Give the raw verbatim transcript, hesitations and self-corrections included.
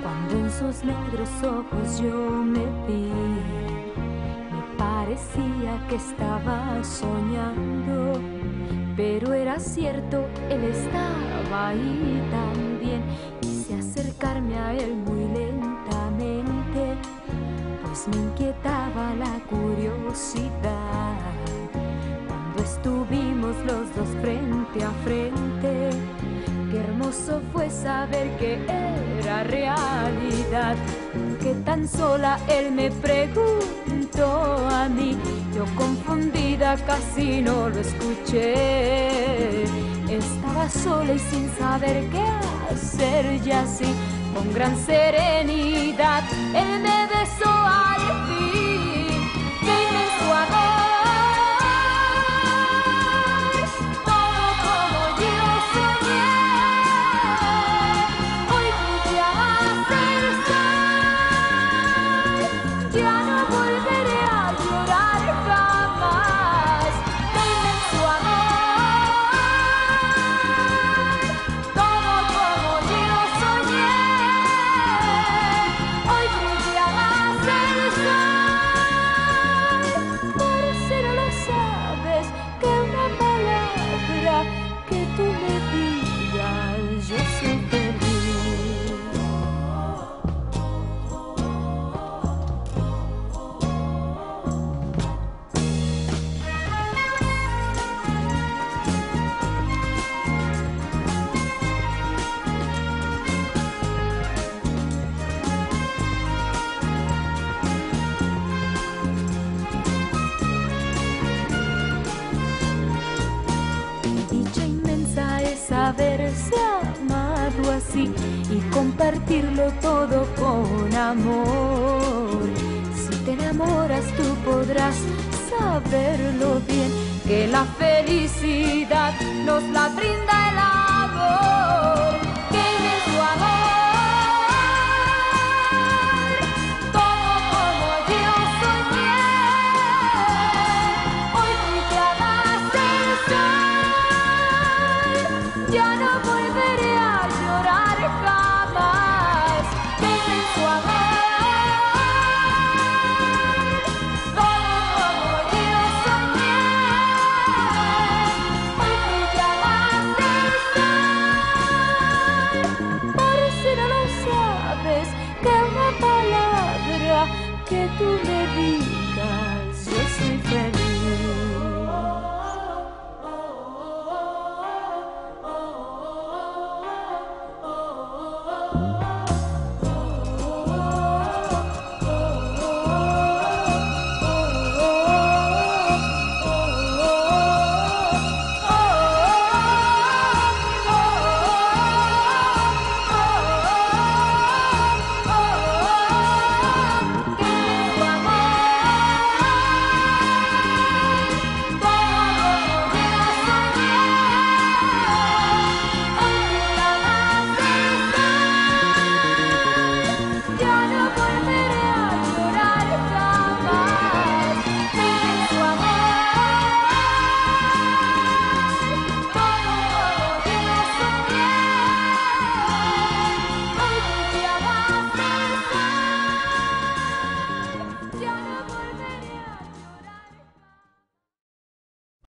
Cuando en sus negros ojos yo me vi, me parecía que estaba soñando, pero era cierto, él estaba ahí también. Quise acercarme a él muy lentamente, pues me inquietaba la curiosidad. Cuando estuvimos los dos frente a frente, qué hermoso fue saber que era realidad, que tan sola él me preguntó a mí. Yo confundida casi no lo escuché. Estaba sola y sin saber qué hacer, y así con gran serenidad él me besó al fin. ¡Qué inmenso amor! Haberse amado así y compartirlo todo con amor. Si te enamoras tú podrás saberlo bien, que la felicidad nos la brinda el amor. Que en su amor ya no volveré a llorar jamás. Que en su amor, como yo soñé, hoy brilla más el sol. Por si no lo sabes, que una palabra que tú me digas, yo soy feliz.